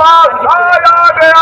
छाया गया।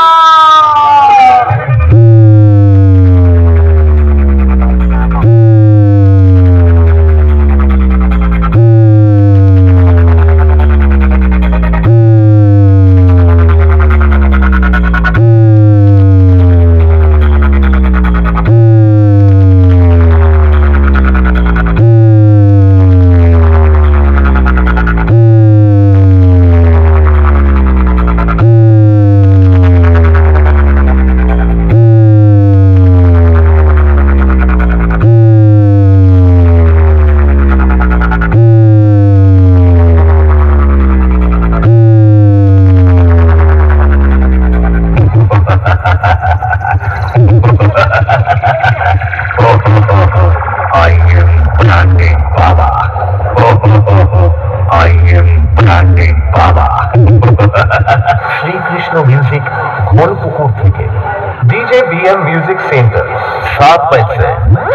श्री कृष्ण म्यूजिक घोलपुकुर থেকে DJ BM music centre 7 पैसे।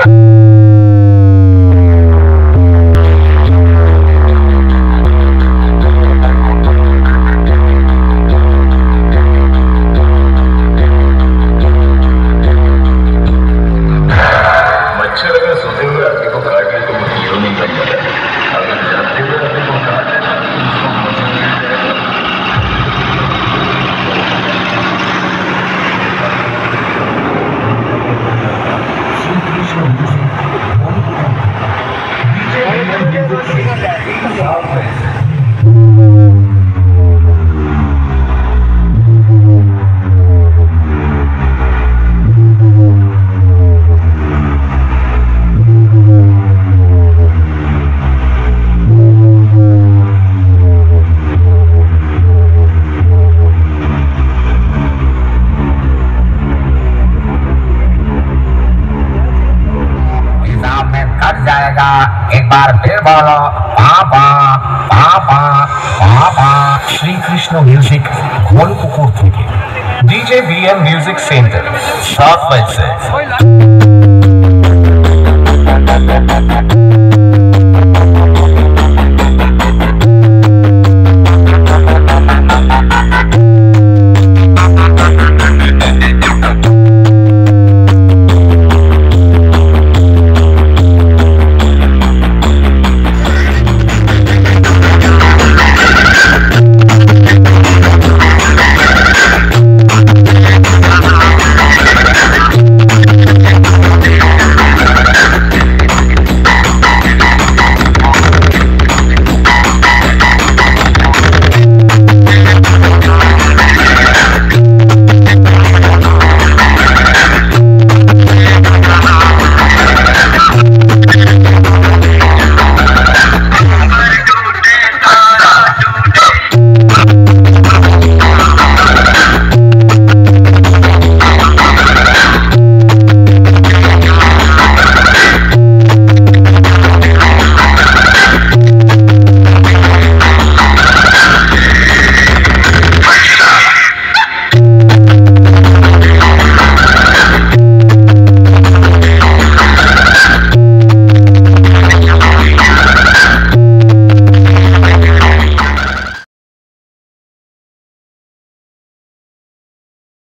मच्छर अगर सोते हुए आपके को काट ले तो वो हीरो नहीं बन जाता। अगर जागते हुए आपके को काट ले तो उसको मजा नहीं आएगा। Shri Krishna music Gholpukur DJ BM music centre 7 पैसे। जाएगा एक बार फिर बोलो पापा पापा पापा। श्री कृष्ण म्यूजिक घोलपुकुर থেকে डीजे बीएम म्यूजिक सेंटर 7 पैसे।